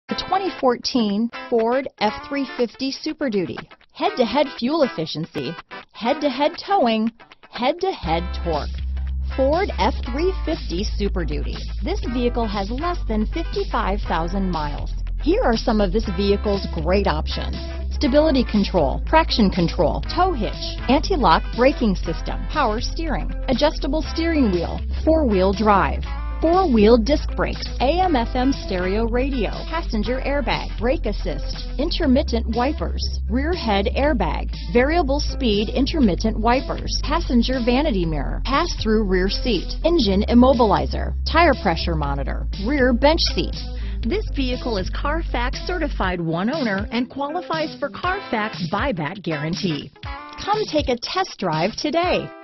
The 2014 Ford F-350 Super Duty. Head-to-head fuel efficiency, head-to-head towing, head-to-head torque. Ford F-350 Super Duty. This vehicle has less than 55,000 miles. Here are some of this vehicle's great options: stability control, traction control, tow hitch, anti-lock braking system, power steering, adjustable steering wheel, four-wheel drive, four-wheel disc brakes, AM/FM stereo radio, passenger airbag, brake assist, intermittent wipers, rear head airbag, variable speed intermittent wipers, passenger vanity mirror, pass-through rear seat, engine immobilizer, tire pressure monitor, rear bench seat. This vehicle is Carfax certified one owner and qualifies for Carfax buyback guarantee. Come take a test drive today.